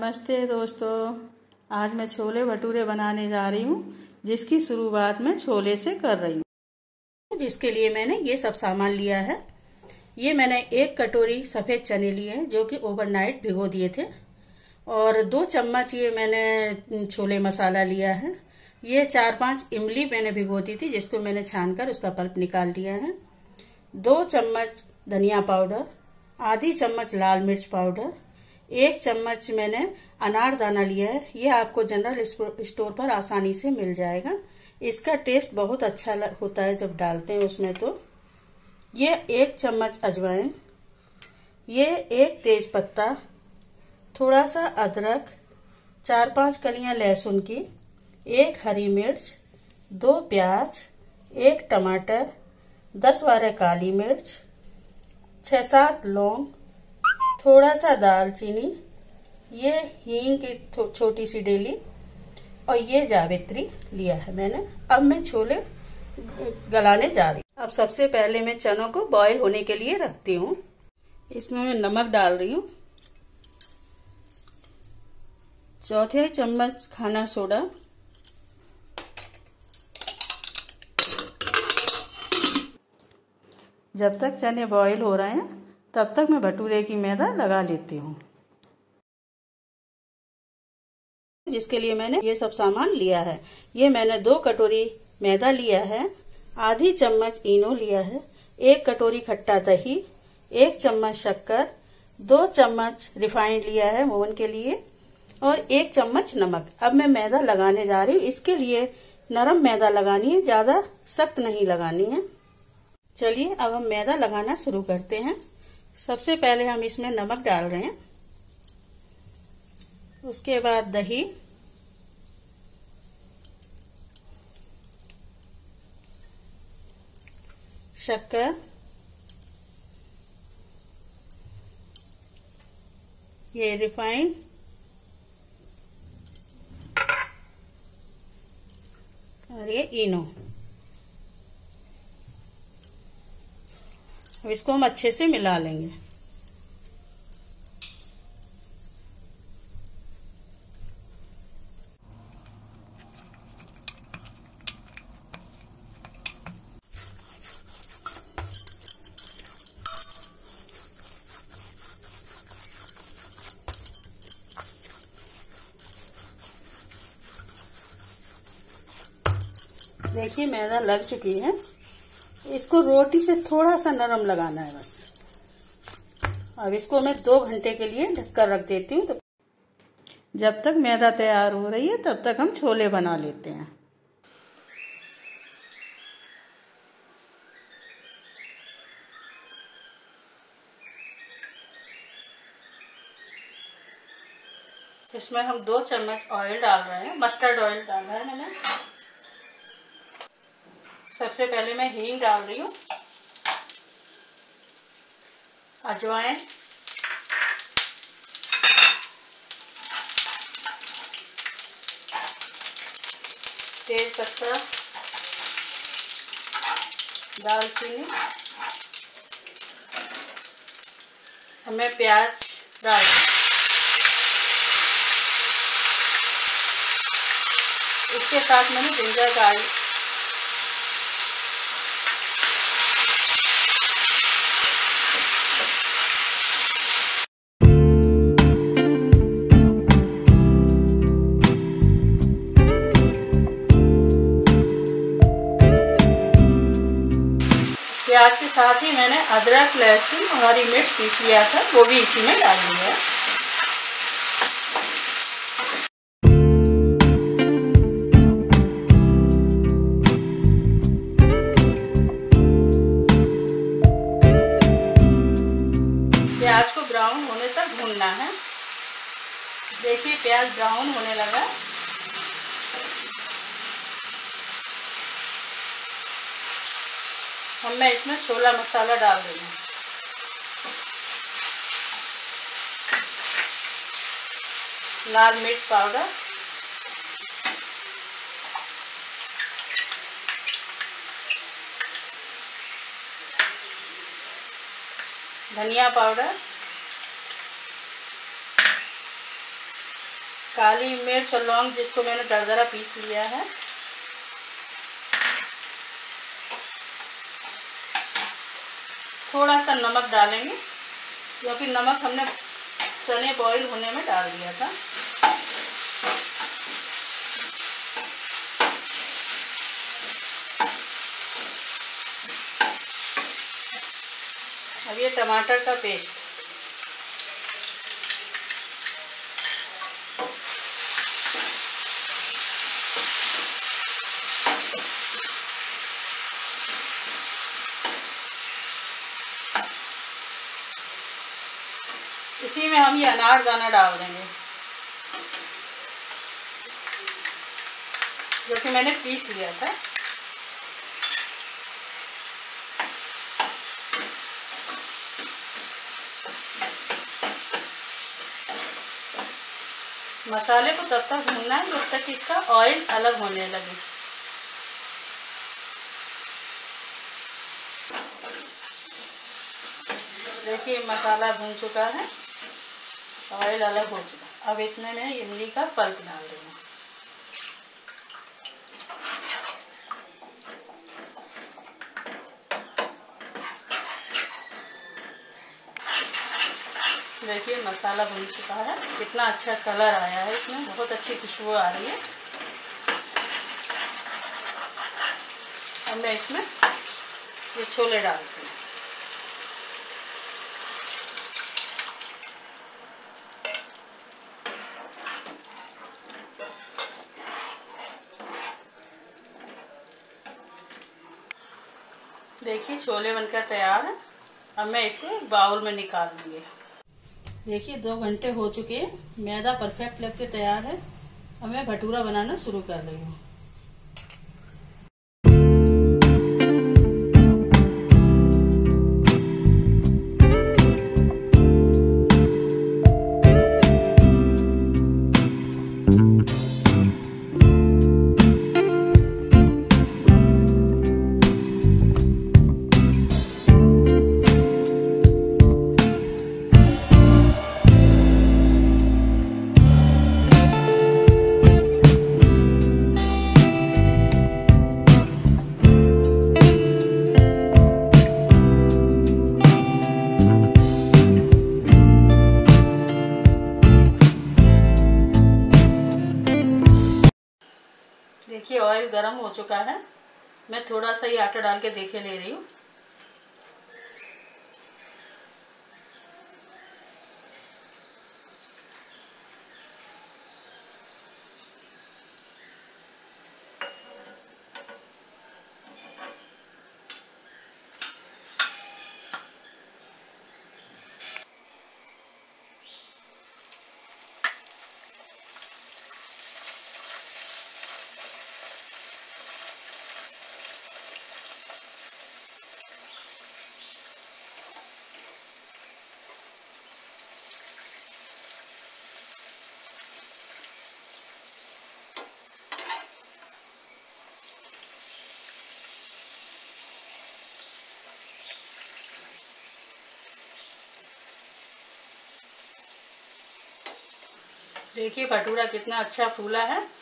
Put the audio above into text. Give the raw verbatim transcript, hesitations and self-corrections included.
नमस्ते दोस्तों, आज मैं छोले भटूरे बनाने जा रही हूँ, जिसकी शुरुआत मैं छोले से कर रही हूँ। जिसके लिए मैंने ये सब सामान लिया है। ये मैंने एक कटोरी सफ़ेद चने लिए हैं जो कि ओवरनाइट भिगो दिए थे, और दो चम्मच ये मैंने छोले मसाला लिया है। ये चार पांच इमली मैंने भिगो दी थी, जिसको मैंने छानकर उसका पल्प निकाल लिया है। दो चम्मच धनिया पाउडर, आधी चम्मच लाल मिर्च पाउडर, एक चम्मच मैंने अनारदाना लिया है। ये आपको जनरल स्टोर पर आसानी से मिल जाएगा। इसका टेस्ट बहुत अच्छा होता है जब डालते हैं उसमें। तो ये एक चम्मच अजवाइन, ये एक तेज पत्ता, थोड़ा सा अदरक, चार पांच कलियां लहसुन की, एक हरी मिर्च, दो प्याज, एक टमाटर, दस बारह काली मिर्च, छह सात लौंग, थोड़ा सा दालचीनी, ये हींग की छोटी सी डेली, और ये जावित्री लिया है मैंने। अब मैं छोले गलाने जा रही हूँ। अब सबसे पहले मैं चनों को बॉईल होने के लिए रखती हूँ। इसमें मैं नमक डाल रही हूँ, चौथाई चम्मच खाना सोडा, जब तक चने बॉईल हो रहे हैं तब तक मैं भटूरे की मैदा लगा लेती हूँ, जिसके लिए मैंने ये सब सामान लिया है। ये मैंने दो कटोरी मैदा लिया है, आधी चम्मच इनो लिया है, एक कटोरी खट्टा दही, एक चम्मच शक्कर, दो चम्मच रिफाइंड लिया है मोहन के लिए, और एक चम्मच नमक। अब मैं मैदा लगाने जा रही हूँ। इसके लिए नरम मैदा लगानी है, ज्यादा सख्त नहीं लगानी है। चलिए अब हम मैदा लगाना शुरू करते हैं। सबसे पहले हम इसमें नमक डाल रहे हैं, उसके बाद दही, शक्कर, ये रिफाइंड, और ये इनो। अब इसको हम अच्छे से मिला लेंगे। देखिए मैदा लग चुकी है। इसको रोटी से थोड़ा सा नरम लगाना है बस। अब इसको मैं दो घंटे के लिए ढककर रख देती हूँ। तो जब तक मैदा तैयार हो रही है तब तक हम छोले बना लेते हैं। इसमें हम दो चम्मच ऑयल डाल रहे हैं, मस्टर्ड ऑयल डाला है मैंने। सबसे पहले मैं हींग डाल रही हूँ, अजवाइन, तेज पत्ता, दालचीनी, हमें प्याज डाल, इसके साथ मैंने जिंजर गार्लिक, प्याज के साथ ही मैंने अदरक, लहसुन और हरी मिर्च पीस लिया था, वो भी इसी में डाल दिया है। प्याज को ब्राउन होने तक भूनना है। देखिए प्याज ब्राउन होने लगा। अब मैं इसमें छोला मसाला डाल रही हूँ, लाल मिर्च पाउडर, धनिया पाउडर, काली मिर्च और लौंग जिसको मैंने दरदरा पीस लिया है। थोड़ा सा नमक डालेंगे क्योंकि नमक हमने चने बॉईल होने में डाल दिया था। अब ये टमाटर का पेस्ट, इसी में हम ये अनारदाना डाल देंगे जो कि मैंने पीस लिया था। मसाले को तब तक भूनना है जब तक इसका ऑयल अलग होने लगे। देखिए मसाला भून चुका है, ऑयल अलग हो चुका। अब इसमें मैं इमली का पल्प डाल दूँगा। देखिए मसाला भून चुका है, कितना अच्छा कलर आया है, इसमें बहुत अच्छी खुशबू आ रही है। अब मैं इसमें ये छोले डालती हूँ। देखिए छोले बनकर तैयार है। अब मैं इसको बाउल में निकाल दूँगी। देखिए दो घंटे हो चुके हैं, मैदा परफेक्ट लग के तैयार है। अब मैं भटूरा बनाना शुरू कर रही हूँ। देखिए ऑयल गरम हो चुका है, मैं थोड़ा सा ही आटा डाल के देखे ले रही हूँ। देखिए भटूरा कितना अच्छा फूला है।